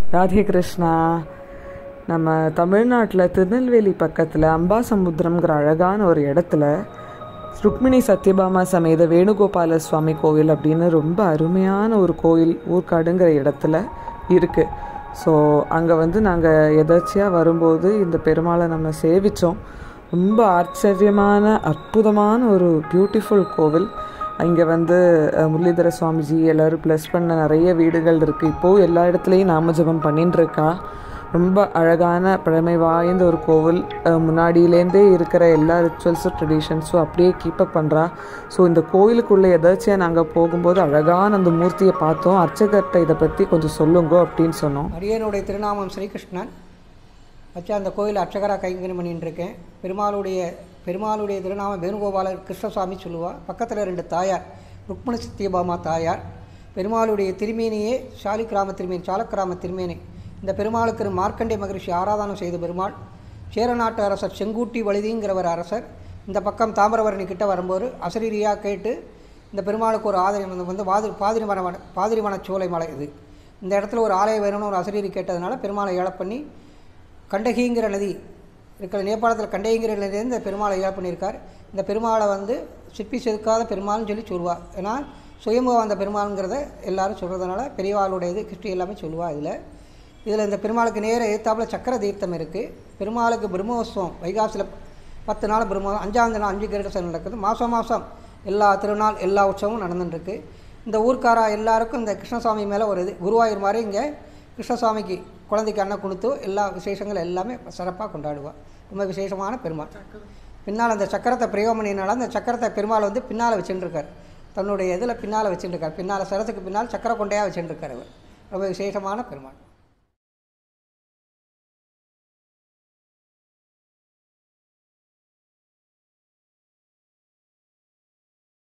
ராதே கிருஷ்ணா. நம்ம தமிழ்நாட்டில் திருநெல்வேலி பக்கத்தில் அம்பாசமுத்திரம்ங்கிற அழகான ஒரு இடத்துல ருக்மிணி சத்யபாமா சமேத வேணுகோபால சுவாமி கோவில் அப்படின்னு ரொம்ப அருமையான ஒரு கோயில் ஊர்காடுங்கிற இடத்துல இருக்குது. ஸோ அங்கே நாங்கள் எதாச்சியாக வரும்போது இந்த பெருமாளை நம்ம சேவித்தோம். ரொம்ப ஆச்சரியமான அற்புதமான ஒரு பியூட்டிஃபுல் கோவில். இங்கே முரளிதர சுவாமிஜி எல்லோரும் ப்ளஸ் பண்ண நிறைய வீடுகள் இருக்குது. இப்போது எல்லா இடத்துலையும் நாமஜபம் பண்ணின்னு இருக்கா. ரொம்ப அழகான பழமை வாய்ந்த ஒரு கோவில். முன்னாடியிலேருந்தே இருக்கிற எல்லா ரிச்சுவல்ஸும் ட்ரெடிஷன்ஸும் அப்படியே கீப்பப் பண்ணுறா. ஸோ இந்த கோவிலுக்குள்ளே எதாச்சியாக நாங்கள் போகும்போது அழகான அந்த மூர்த்தியை பார்த்தோம். அர்ச்சகர்கிட்ட இதை பற்றி கொஞ்சம் சொல்லுங்க அப்படின்னு சொன்னோம். அரியனுடைய திருநாமம் ஸ்ரீகிருஷ்ணன் வச்சு அந்த கோயில் அர்ச்சகராக கைங்கரியம் பண்ணிட்டு இருக்கேன். பெருமாளுடைய திருநாமம் வேணுகோபால கிருஷ்ணசுவாமி சொல்லுவாள். பக்கத்தில் 2 தாயார், ருக்மிணி சத்யபாமா தாயார். பெருமாளுடைய திருமேனியே சாலிக்கிராம திருமேனி. இந்த பெருமாளுக்கு மார்க்கண்டே மகரிஷி ஆராதனம் செய்த பெருமாள். சேரநாட்டு அரசர் செங்கூட்டி வழுதிங்கிறவர் அரசர். இந்த பக்கம் தாமிரபரணி கிட்ட வரும்போது அசரீரியாக கேட்டு இந்த பெருமாளுக்கு ஒரு ஆதரவு பாதிரிவன சோலை மலை. இந்த இடத்துல ஒரு ஆலயம் வேணும்னு ஒரு அசரீரி கேட்டதுனால பெருமாளை ஏழை பண்ணி கண்டகிங்கிற நதி இருக்கிற நேபாளத்தில் கண்டகிங்கிற நதியிலேருந்து இந்த பெருமாளை ஏழை பண்ணியிருக்கார். இந்த பெருமாளை சிற்பி செதுக்காத பெருமாள்னு சொல்லுவாள். ஏன்னா சுயம்புவா அந்த பெருமாளுங்கிறத எல்லாரும் சொல்கிறதுனால பெரியவாளுடையது கிருஷ்டி எல்லாமே சொல்லுவாள். இதில் இந்த பெருமாளுக்கு நேர எதிர்த்தாப்பில் சக்கர தீர்த்தம் இருக்குது. பெருமாளுக்கு பிரம்மோத்சவம் வைகாசியில் 10 நாள் பிரம்மோத்சவம், 5ஆம் நாள் 5 கிரீட சேவை நடக்குது. மாதம் எல்லா திருநாள் எல்லா உற்சவமும் நடந்துட்டுருக்கு. இந்த ஊர்க்காரா எல்லாருக்கும் இந்த கிருஷ்ணசாமி மேலே ஒரு குருவாயூர் மாதிரி இங்கே கிருஷ்ணசாமிக்கு குழந்தைக்கு அன்னம் கொடுத்து எல்லா விசேஷங்கள் எல்லாமே சிறப்பாக கொண்டாடுவாள். ரொம்ப விசேஷமான பெருமாள். பின்னால் அந்த சக்கரத்தை பிரயோகம் பண்ணினால அந்த சக்கரத்தை பெருமாள் பின்னால் வச்சுட்டுருக்கார். தன்னுடைய இதில் பின்னால் வச்சுட்டுருக்கார். பின்னால் சரத்துக்கு பின்னால் சக்கர கொண்டையாக வச்சுட்டுருக்கார். அவர் ரொம்ப விசேஷமான பெருமாள்.